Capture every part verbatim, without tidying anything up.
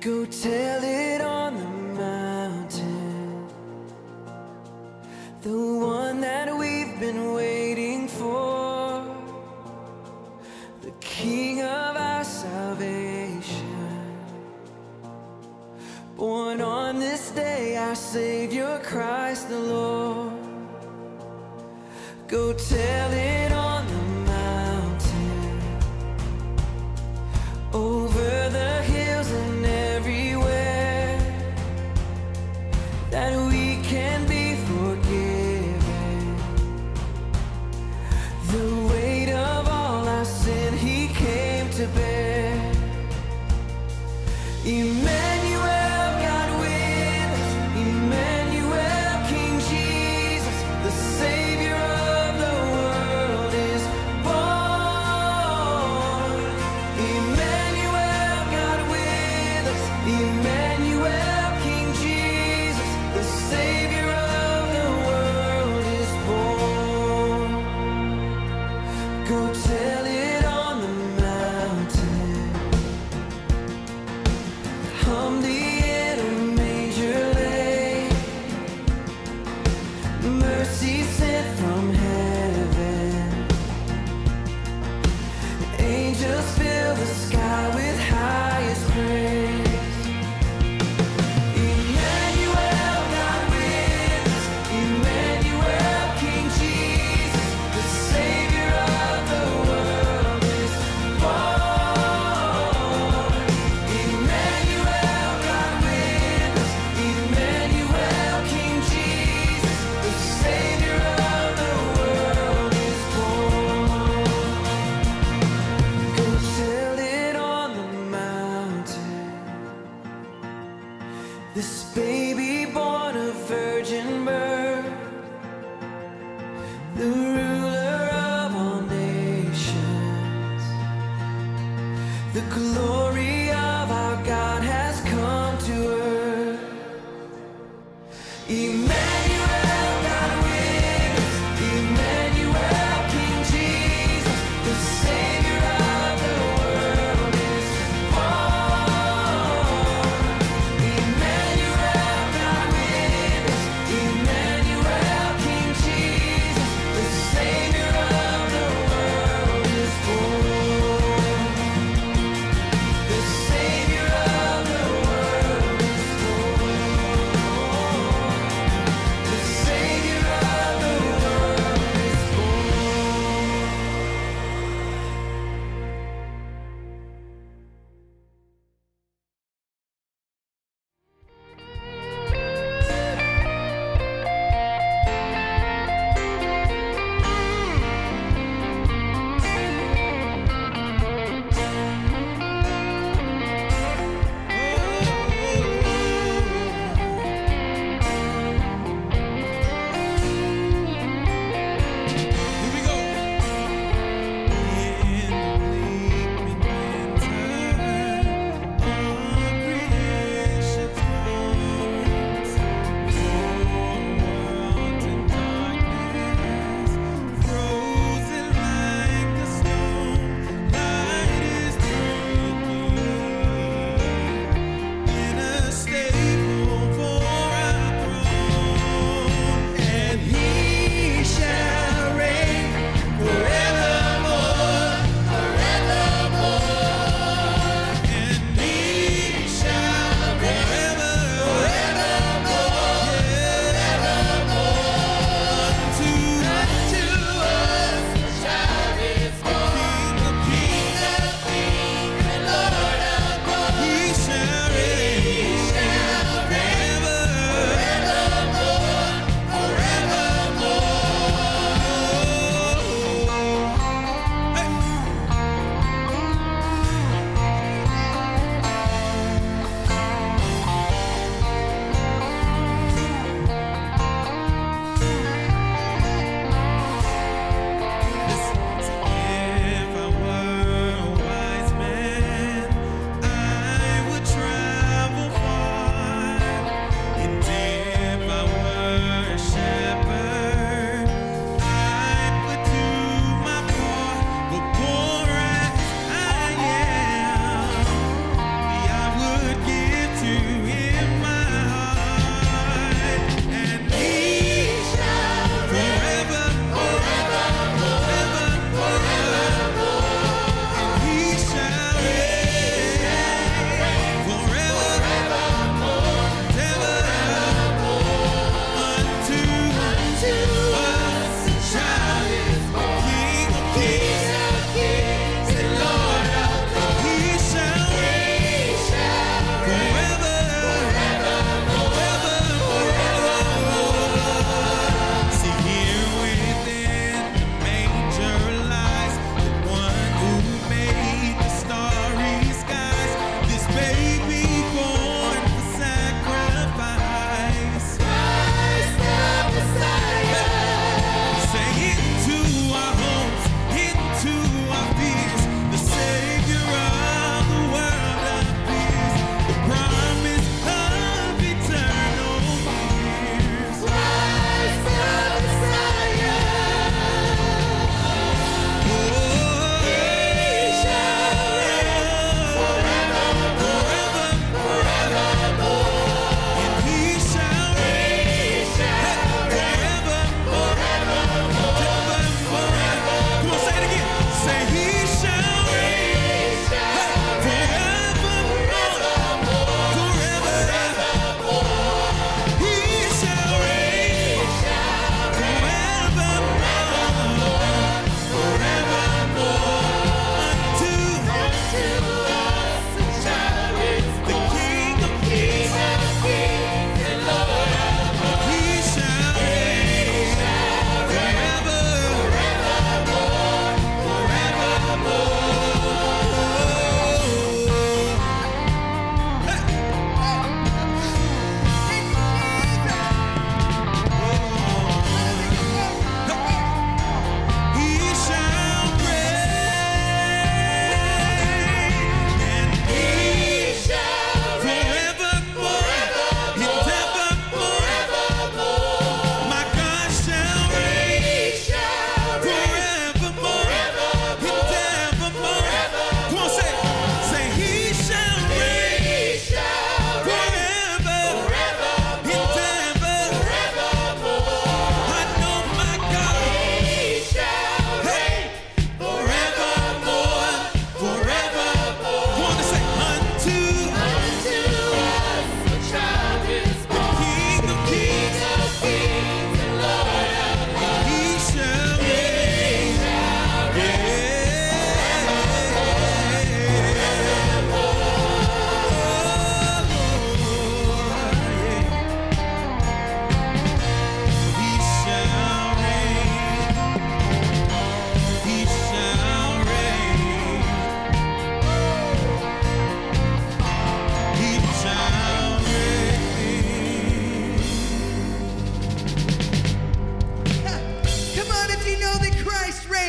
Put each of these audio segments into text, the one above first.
Go tell it on the mountain, the one that we've been waiting for, the King of our salvation. Born on this day, our Savior Christ the Lord. Go tell it on the mountain, over the hills and everywhere, that we can be forgiven. The weight of all our sin He came to bear. Emmanuel, God with us. Emmanuel, King Jesus, the Savior of the world is born. Emmanuel, God with us. Emmanuel, King Jesus, the Savior of the world is born. Go tell it on the mountain, humbly in a manger lay, mercy sent from heaven. Angels fill the sky with highest praise. Emmanuel, God with us. Emmanuel, King Jesus, the Savior of the world is born. Emmanuel, God with us. Emmanuel, King Jesus, the Savior of the world is born. Go tell it on the mountain, this baby born of virgin birth, the ruler of all nations. The glory of our God has come to earth. Emmanuel, God with us. Emmanuel, King Jesus, the Savior of the world is born. Emmanuel, God with us. Emmanuel, King Jesus, the Savior of the world is born. The Savior of the world is born.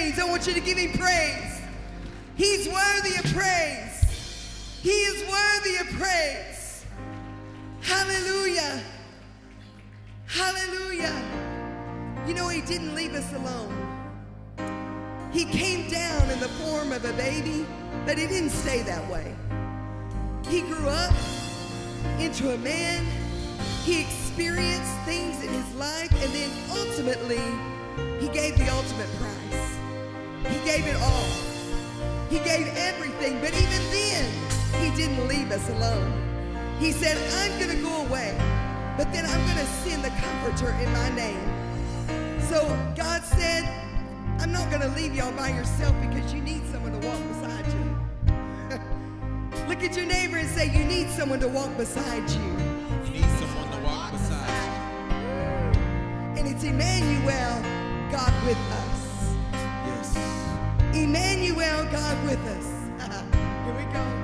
reigns. I want you to give him praise. He's worthy of praise. He is worthy of praise. Hallelujah. Hallelujah. You know, he didn't leave us alone. He came down in the form of a baby, but he didn't stay that way. He grew up into a man. He experienced things in his life, and then ultimately, he gave the ultimate price. He gave it all. He gave everything, but even then, he didn't leave us alone. He said, I'm going to go away, but then I'm going to send the Comforter in my name. So God said, I'm not going to leave y'all by yourself because you need someone to walk beside you. Look at your neighbor and say, you need someone to walk beside you. You need someone to walk beside you. And it's Emmanuel, God with us. Yes. Emmanuel, God with us. Here we go.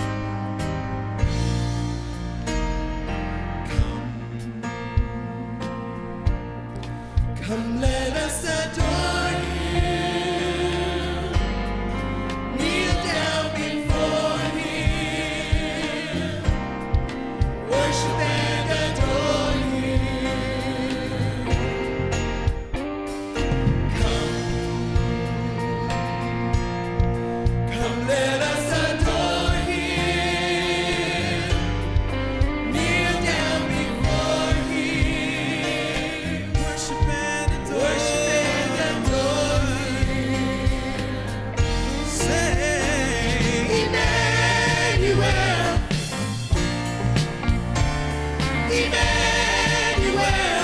Come, come, let us adore Him. Kneel down before Him. Worship and adore Him. Come, come, let us adore Him. Kneel down before Him. Worship and adore. Worship and adore Him. Say, Emmanuel, Emmanuel,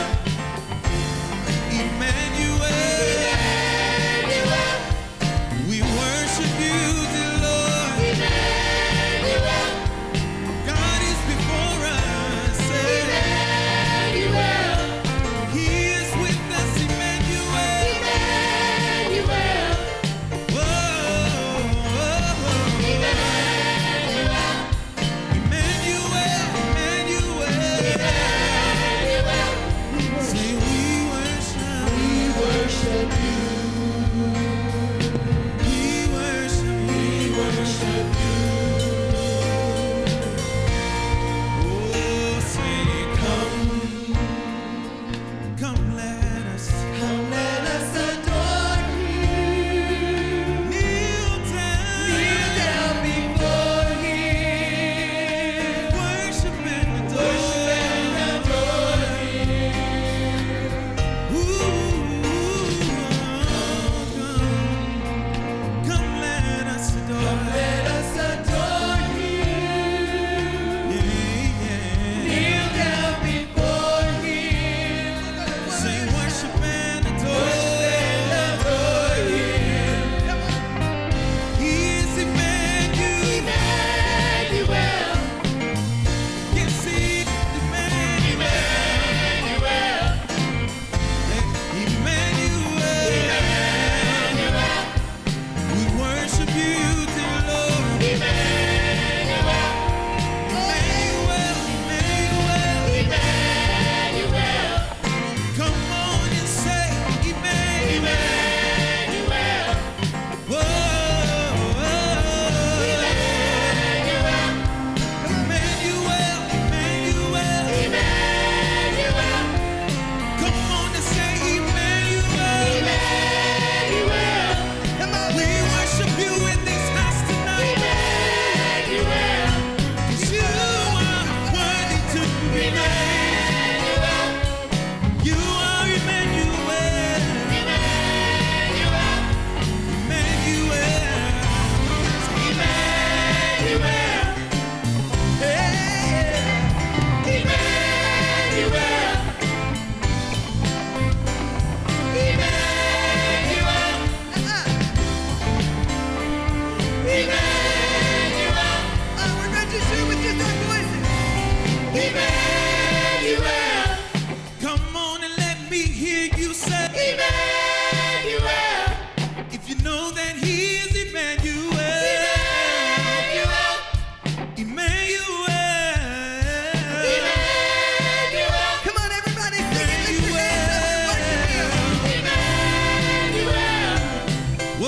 Emmanuel, Emmanuel, we worship you, dear Lord. Emmanuel, God is before us. Say, Emmanuel, He is with us, Emmanuel. Emmanuel, Whoa, whoa, whoa. Emmanuel, Emmanuel. Say, we worship, we worship you, we worship, we worship you. oh, say, come, come, let us Come, let us adore Him. kneel down, Kneel down before Him. worship and adore. Worship and adore Him. Ooh, come, let us adore. Let us adore Him. Yeah, yeah. Kneel down before Him. Say, worship and adore. Adore Him. He is Emmanuel. Emmanuel, Yes, He is Emmanuel. Emmanuel. We worship you, dear Lord. Emmanuel, Emmanuel. Come on and say Emmanuel. Whoa, Emmanuel, Emmanuel. Come on and say Emmanuel. come on, We worship you in this house tonight. 'Cause you are worthy to be praised. You are Emmanuel. Emmanuel. Oh, we're going to sing with just our voices. Come on and let me hear you say, if you know that He is Emmanuel. Emmanuel. Come on, everybody, sing it. Lift your hands up and worship Him.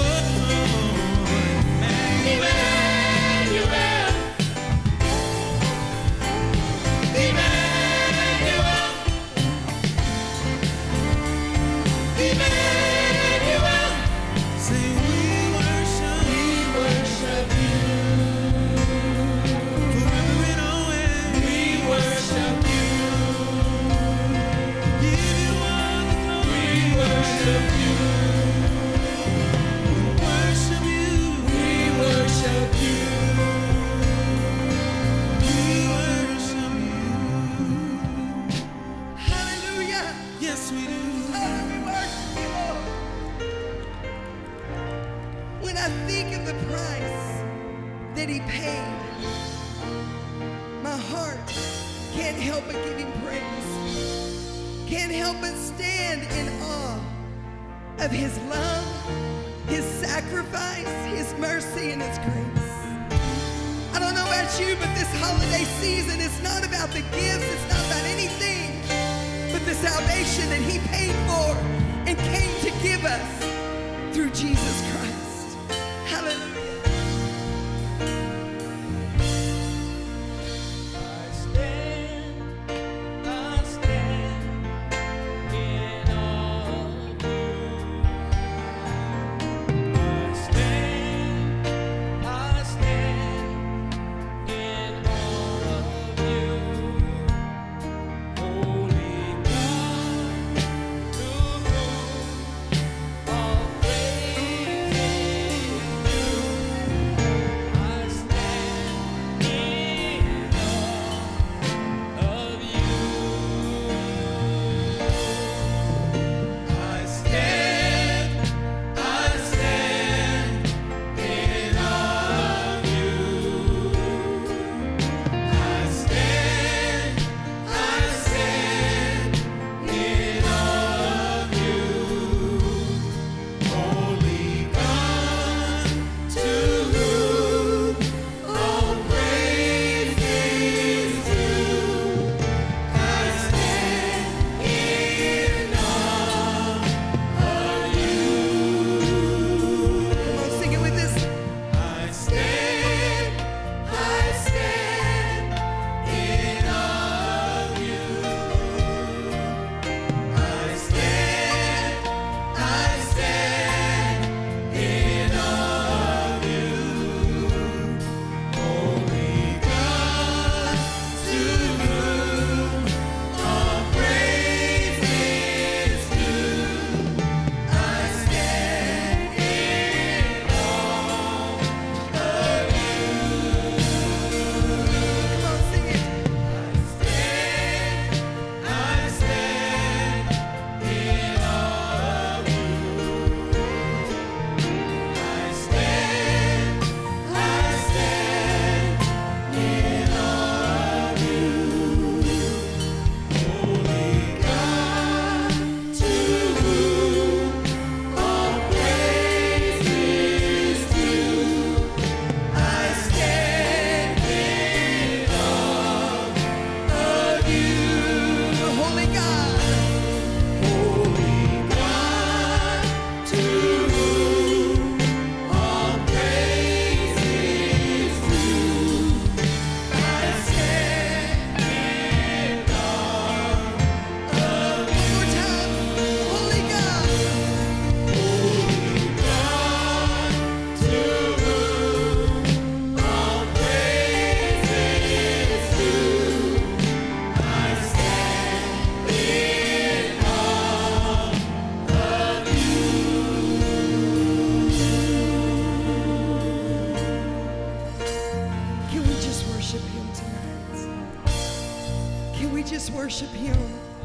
just worship him.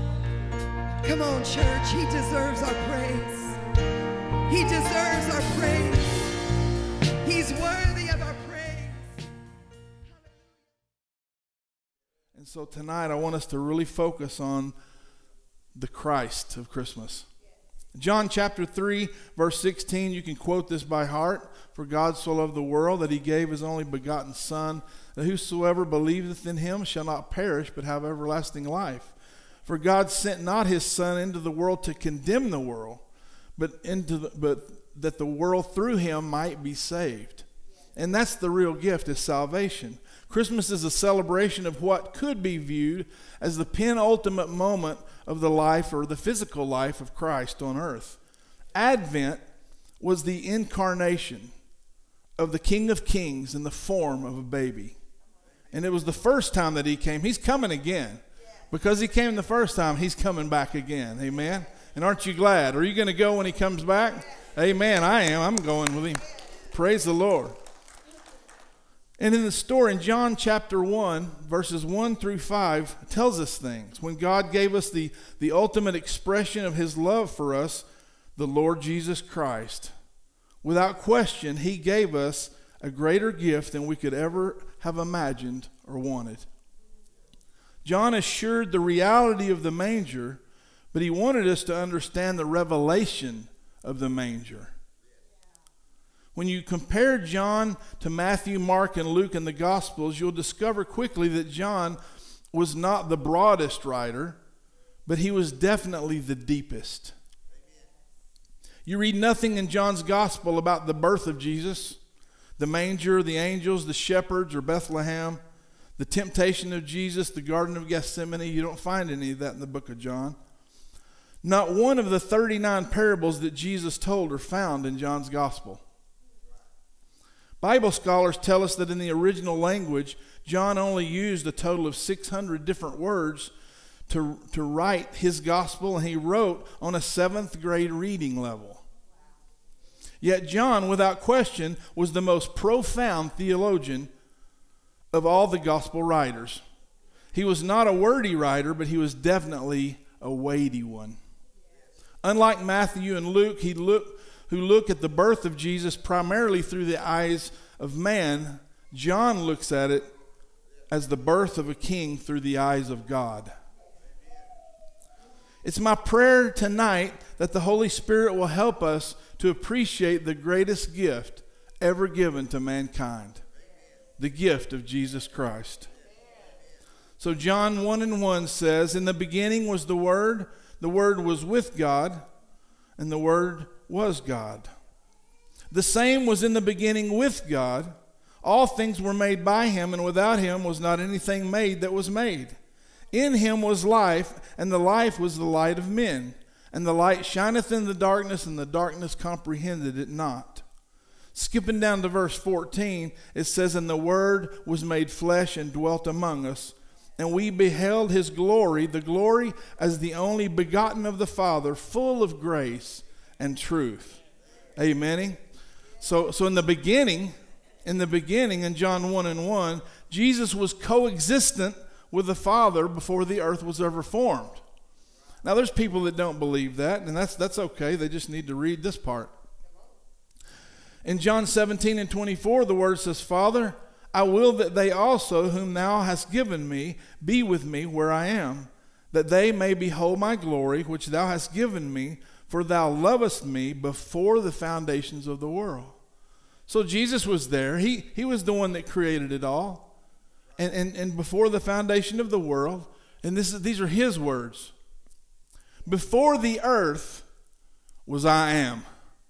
Come on, church. He deserves our praise. He deserves our praise. He's worthy of our praise. And so tonight I want us to really focus on the Christ of Christmas. John chapter three, verse sixteen, you can quote this by heart. For God so loved the world that he gave his only begotten Son, that whosoever believeth in him shall not perish, but have everlasting life. For God sent not his Son into the world to condemn the world, but into the, but that the world through him might be saved. And that's the real gift, is salvation. Christmas is a celebration of what could be viewed as the penultimate moment of the life or the physical life of Christ on earth. Advent was the incarnation of the King of Kings in the form of a baby. And it was the first time that he came. He's coming again. Because he came the first time, he's coming back again. Amen. And aren't you glad? Are you going to go when he comes back? Amen. I am. I'm going with him. Praise the Lord. And in the story in John chapter one, verses one through five, tells us things. When God gave us the, the ultimate expression of his love for us, the Lord Jesus Christ, without question, he gave us a greater gift than we could ever have imagined or wanted. John assured the reality of the manger, but he wanted us to understand the revelation of the manger. When you compare John to Matthew, Mark, and Luke in the Gospels, you'll discover quickly that John was not the broadest writer, but he was definitely the deepest. You read nothing in John's Gospel about the birth of Jesus, the manger, the angels, the shepherds, or Bethlehem, the temptation of Jesus, the Garden of Gethsemane. You don't find any of that in the book of John. Not one of the thirty-nine parables that Jesus told are found in John's Gospel. Bible scholars tell us that in the original language, John only used a total of six hundred different words to, to write his gospel, and he wrote on a seventh grade reading level. Yet John, without question, was the most profound theologian of all the gospel writers. He was not a wordy writer, but he was definitely a weighty one. Unlike Matthew and Luke, he looked who look at the birth of Jesus primarily through the eyes of man, John looks at it as the birth of a king through the eyes of God. It's my prayer tonight that the Holy Spirit will help us to appreciate the greatest gift ever given to mankind, the gift of Jesus Christ. So John one and one says, "In the beginning was the Word, the Word was with God, and the Word was God. The same was in the beginning with God. All things were made by him, and without him was not anything made that was made. In him was life, and the life was the light of men. And the light shineth in the darkness, and the darkness comprehended it not." Skipping down to verse fourteen, it says, "And the Word was made flesh and dwelt among us. And we beheld his glory, the glory as the only begotten of the Father, full of grace and truth." Amen. So, so in the beginning, in the beginning, in John one and one, Jesus was coexistent with the Father before the earth was ever formed. Now, there's people that don't believe that, and that's that's okay. They just need to read this part. In John seventeen and twenty-four, the word says, "Father, I will that they also, whom thou hast given me, be with me where I am, that they may behold my glory, which thou hast given me, for thou lovest me before the foundations of the world." So Jesus was there. He, he was the one that created it all. And, and, and before the foundation of the world, and this is, these are his words, "Before the earth was I am.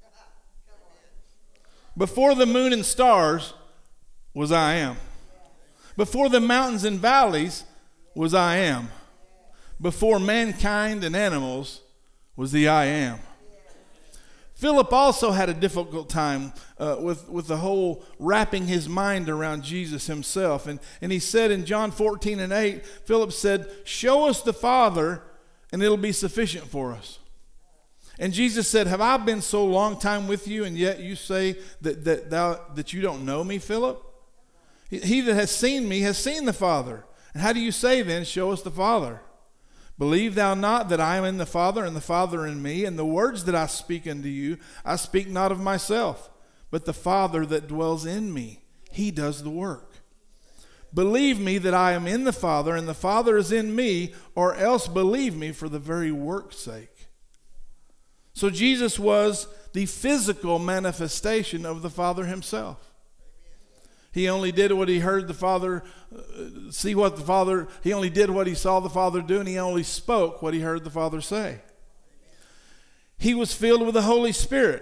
Before the moon and stars was I am. Before the mountains and valleys was I am. Before mankind and animals was the I am." Philip also had a difficult time uh, with, with the whole wrapping his mind around Jesus himself. And, and he said in John fourteen and eight, Philip said, "Show us the Father, and it'll be sufficient for us." And Jesus said, "Have I been so long time with you, and yet you say that, that, thou, that you don't know me, Philip? He, he that has seen me has seen the Father. And how do you say then, show us the Father? Believe thou not that I am in the Father, and the Father in me? And the words that I speak unto you, I speak not of myself, but the Father that dwells in me, he does the work. Believe me that I am in the Father, and the Father is in me, or else believe me for the very work's sake." So Jesus was the physical manifestation of the Father himself. He only did what he heard the Father, uh, see what the Father, he only did what he saw the Father do, and he only spoke what he heard the Father say. He was filled with the Holy Spirit.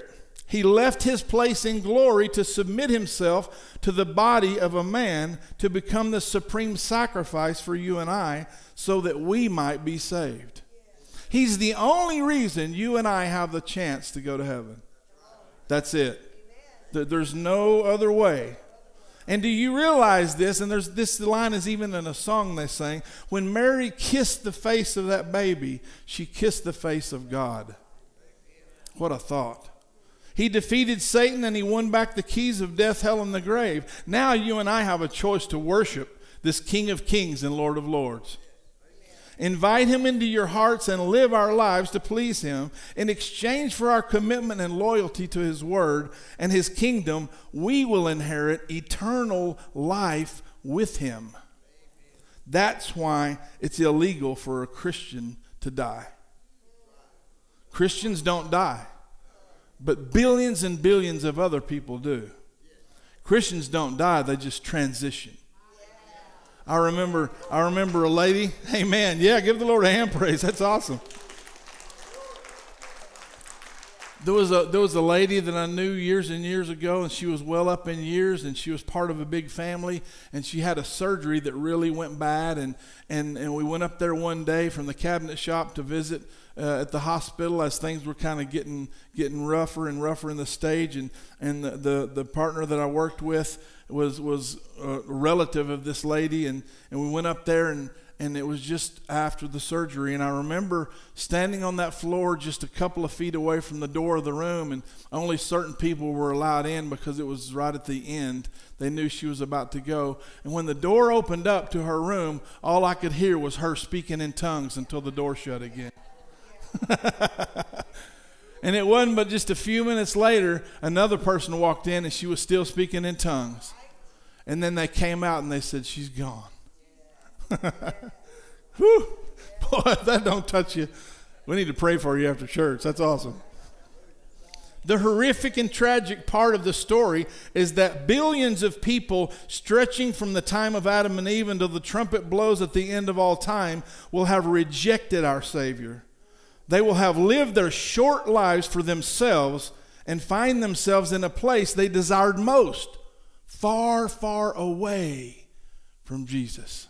He left his place in glory to submit himself to the body of a man to become the supreme sacrifice for you and I so that we might be saved. He's the only reason you and I have the chance to go to heaven. That's it. There's no other way. And do you realize this? And there's this line is even in a song they sang. When Mary kissed the face of that baby, she kissed the face of God. What a thought. He defeated Satan and he won back the keys of death, hell, and the grave. Now you and I have a choice to worship this King of Kings and Lord of Lords. Invite him into your hearts and live our lives to please him. In exchange for our commitment and loyalty to his word and his kingdom, we will inherit eternal life with him. That's why it's illegal for a Christian to die. Christians don't die, but billions and billions of other people do. Christians don't die, they just transition. I remember I remember a lady, amen, yeah, give the Lord a hand praise, that's awesome. There was a there was a lady that I knew years and years ago, and she was well up in years, and she was part of a big family, and she had a surgery that really went bad, and and, and we went up there one day from the cabinet shop to visit uh, at the hospital as things were kind of getting getting rougher and rougher in the stage, and and the, the, the partner that I worked with was was a relative of this lady, and, and we went up there, and And it was just after the surgery. And I remember standing on that floor just a couple of feet away from the door of the room, and only certain people were allowed in because it was right at the end. They knew she was about to go. And when the door opened up to her room, all I could hear was her speaking in tongues until the door shut again. And it wasn't but just a few minutes later, another person walked in and she was still speaking in tongues. And then they came out and they said, she's gone. Whew. Boy, if that don't touch you, we need to pray for you after church. That's awesome. The horrific and tragic part of the story is that billions of people stretching from the time of Adam and Eve until the trumpet blows at the end of all time will have rejected our Savior. They will have lived their short lives for themselves and find themselves in a place they desired most, far, far away from Jesus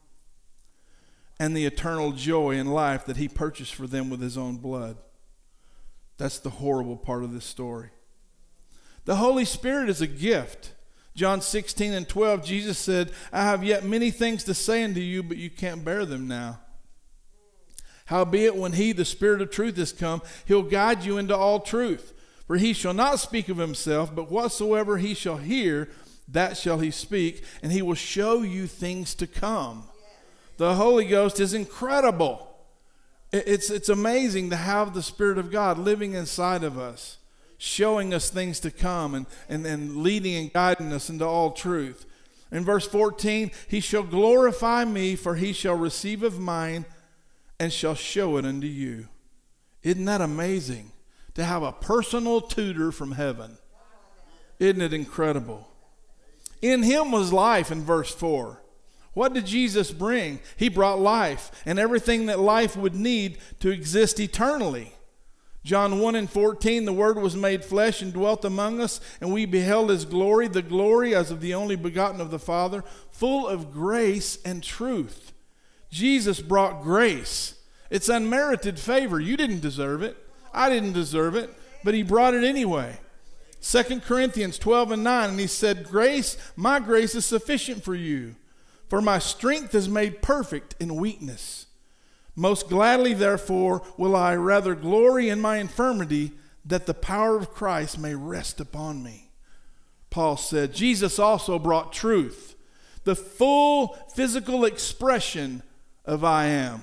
and the eternal joy in life that he purchased for them with his own blood. That's the horrible part of this story. The Holy Spirit is a gift. John sixteen and twelve, Jesus said, I have yet many things to say unto you, but you can't bear them now. Howbeit, when he, the Spirit of truth, is come, he'll guide you into all truth. For he shall not speak of himself, but whatsoever he shall hear, that shall he speak, and he will show you things to come. The Holy Ghost is incredible. It's, it's amazing to have the Spirit of God living inside of us, showing us things to come and, and, and leading and guiding us into all truth. In verse fourteen, he shall glorify me, for he shall receive of mine and shall show it unto you. Isn't that amazing to have a personal tutor from heaven? Isn't it incredible? In him was life, in verse four. What did Jesus bring? He brought life and everything that life would need to exist eternally. John one and fourteen, the Word was made flesh and dwelt among us, and we beheld his glory, the glory as of the only begotten of the Father, full of grace and truth. Jesus brought grace. It's unmerited favor. You didn't deserve it. I didn't deserve it, but he brought it anyway. Second Corinthians twelve and nine, and he said, Grace, my grace is sufficient for you, for my strength is made perfect in weakness. Most gladly, therefore, will I rather glory in my infirmity, that the power of Christ may rest upon me. Paul said, Jesus also brought truth, the full physical expression of I am.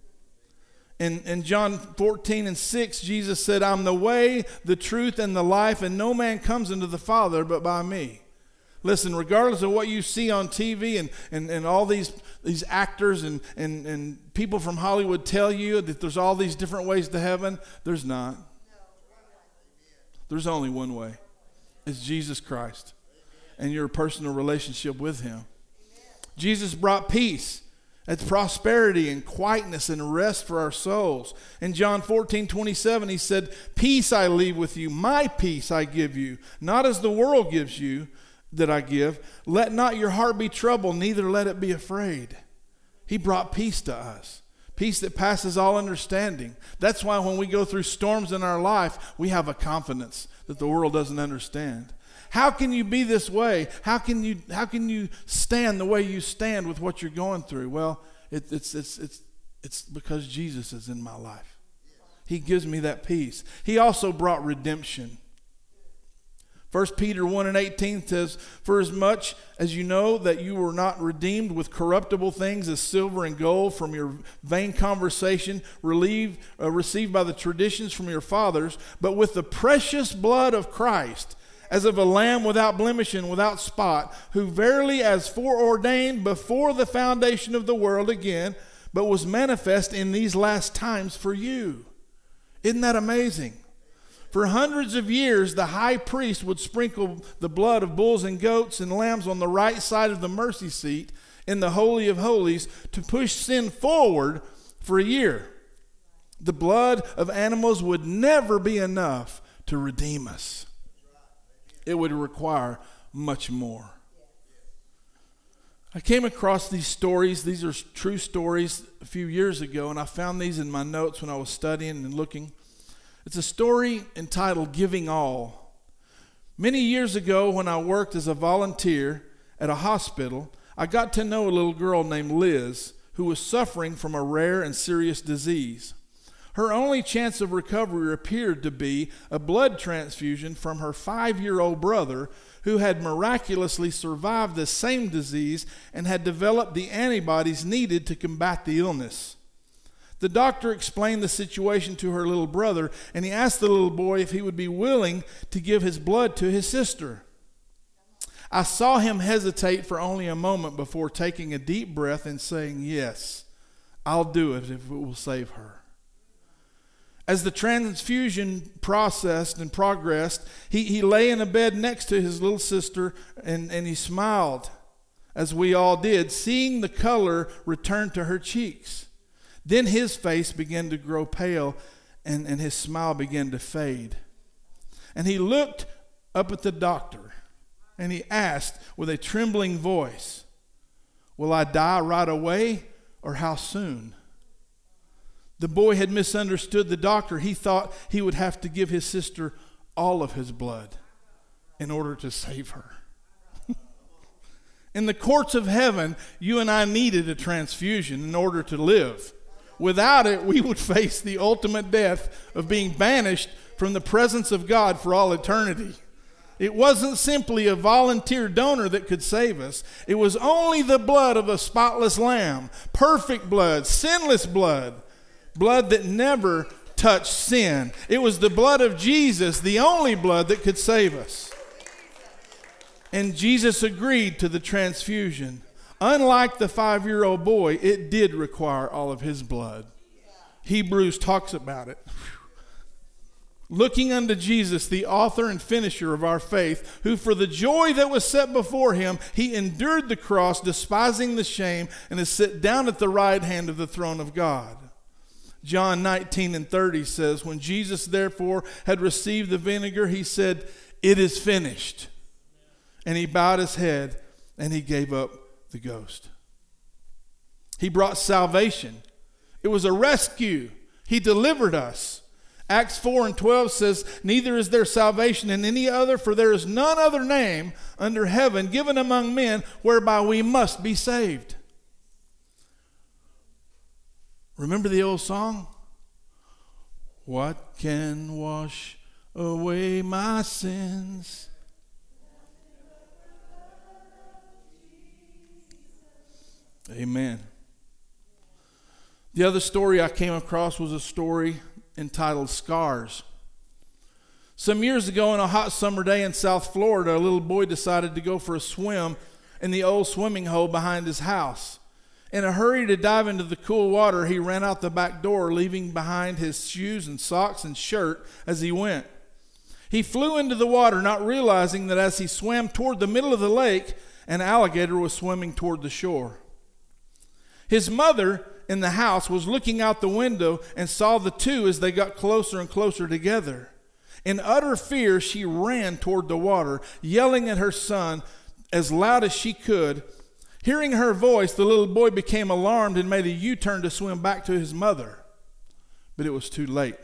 In, in John fourteen and six, Jesus said, I'm the way, the truth, and the life, and no man comes into the Father but by me. Listen, regardless of what you see on T V and, and, and all these, these actors and, and, and people from Hollywood tell you that there's all these different ways to heaven, there's not. There's only one way. It's Jesus Christ and your personal relationship with him. Jesus brought peace. It's prosperity and quietness and rest for our souls. In John fourteen twenty-seven, he said, peace I leave with you, my peace I give you, not as the world gives you that I give. Let not your heart be troubled, neither let it be afraid. He brought peace to us, peace that passes all understanding. That's why when we go through storms in our life, we have a confidence that the world doesn't understand. How can you be this way? How can you how can you stand the way you stand with what you're going through? Well, it, it's it's it's it's because Jesus is in my life. He gives me that peace. He also brought redemption. First Peter one and eighteen says, for as much as you know that you were not redeemed with corruptible things as silver and gold from your vain conversation relieved, uh, received by the traditions from your fathers, but with the precious blood of Christ, as of a lamb without blemish and without spot, who verily as foreordained before the foundation of the world again, but was manifest in these last times for you. Isn't that amazing? For hundreds of years, the high priest would sprinkle the blood of bulls and goats and lambs on the right side of the mercy seat in the Holy of Holies to push sin forward for a year. The blood of animals would never be enough to redeem us. It would require much more. I came across these stories. These are true stories a few years ago, and I found these in my notes when I was studying and looking. It's a story entitled Giving All. Many years ago, when I worked as a volunteer at a hospital, I got to know a little girl named Liz who was suffering from a rare and serious disease. Her only chance of recovery appeared to be a blood transfusion from her five-year-old brother who had miraculously survived the same disease and had developed the antibodies needed to combat the illness. The doctor explained the situation to her little brother, and he asked the little boy if he would be willing to give his blood to his sister. I saw him hesitate for only a moment before taking a deep breath and saying, yes, I'll do it if it will save her. As the transfusion processed and progressed, he, he lay in a bed next to his little sister, and, and he smiled, as we all did, seeing the color return to her cheeks. Then his face began to grow pale, and, and his smile began to fade. And he looked up at the doctor, and he asked with a trembling voice, will I die right away, or how soon? The boy had misunderstood the doctor. He thought he would have to give his sister all of his blood in order to save her. In the courts of heaven, you and I needed a transfusion in order to live. Without it, we would face the ultimate death of being banished from the presence of God for all eternity. It wasn't simply a volunteer donor that could save us. It was only the blood of a spotless lamb, perfect blood, sinless blood. Blood that never touched sin. It was the blood of Jesus, the only blood that could save us. And Jesus agreed to the transfusion. Unlike the five-year-old boy, it did require all of his blood. Hebrews talks about it. Looking unto Jesus, the author and finisher of our faith, who for the joy that was set before him, he endured the cross, despising the shame, and is set down at the right hand of the throne of God. John nineteen and thirty says, when Jesus therefore had received the vinegar, he said, it is finished. And he bowed his head and he gave up the ghost. He brought salvation. It was a rescue. He delivered us. Acts four and twelve says, neither is there salvation in any other, for there is none other name under heaven given among men whereby we must be saved. Remember the old song? What can wash away my sins? Amen. The other story I came across was a story entitled Scars. Some years ago on a hot summer day in South Florida, a little boy decided to go for a swim in the old swimming hole behind his house. In a hurry to dive into the cool water, he ran out the back door, leaving behind his shoes and socks and shirt as he went. He flew into the water, not realizing that as he swam toward the middle of the lake, an alligator was swimming toward the shore. His mother in the house was looking out the window and saw the two as they got closer and closer together. In utter fear, she ran toward the water, yelling at her son as loud as she could. Hearing her voice, the little boy became alarmed and made a U-turn to swim back to his mother. But it was too late.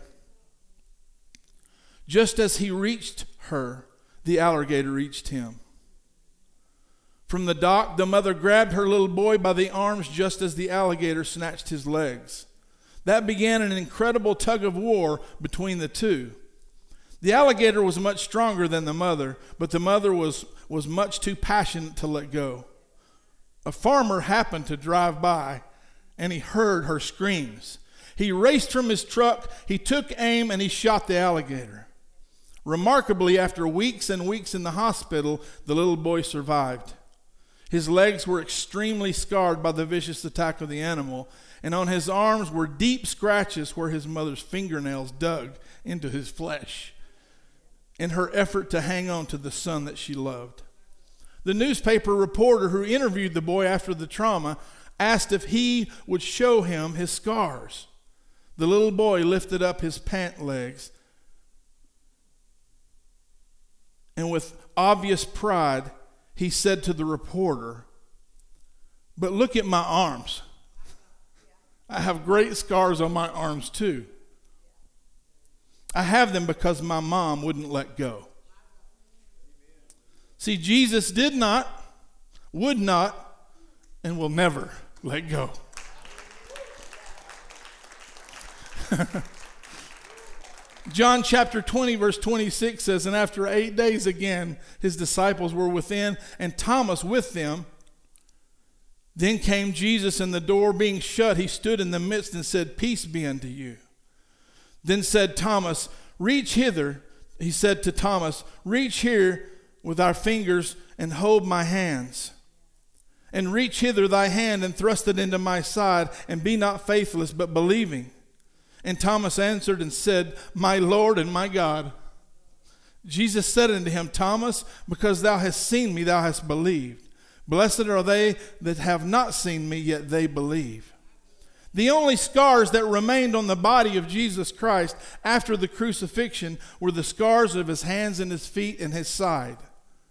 Just as he reached her, the alligator reached him. From the dock, the mother grabbed her little boy by the arms just as the alligator snatched his legs. That began an incredible tug of war between the two. The alligator was much stronger than the mother, but the mother was, was much too passionate to let go. A farmer happened to drive by, and he heard her screams. He raced from his truck, he took aim, and he shot the alligator. Remarkably, after weeks and weeks in the hospital, the little boy survived. His legs were extremely scarred by the vicious attack of the animal, and on his arms were deep scratches where his mother's fingernails dug into his flesh in her effort to hang on to the son that she loved. The newspaper reporter who interviewed the boy after the trauma asked if he would show him his scars. The little boy lifted up his pant legs and with obvious pride, he said to the reporter, "But look at my arms. I have great scars on my arms too. I have them because my mom wouldn't let go." See, Jesus did not, would not, and will never let go. John chapter twenty verse twenty-six says, "And after eight days again, his disciples were within, and Thomas with them. Then came Jesus, and the door being shut, he stood in the midst and said, 'Peace be unto you.' Then said Thomas, 'Reach hither,' he said to Thomas, 'reach here with our fingers and hold my hands. And reach hither thy hand and thrust it into my side, and be not faithless, but believing.' And Thomas answered and said, 'My Lord and my God.' Jesus said unto him, 'Thomas, because thou hast seen me, thou hast believed. Blessed are they that have not seen me, yet they believe.'" The only scars that remained on the body of Jesus Christ after the crucifixion were the scars of his hands and his feet and his side.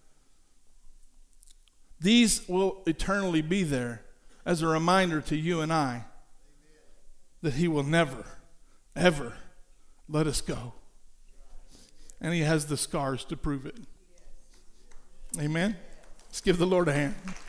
These will eternally be there as a reminder to you and I that he will never, ever let us go. And he has the scars to prove it. Amen? Let's give the Lord a hand.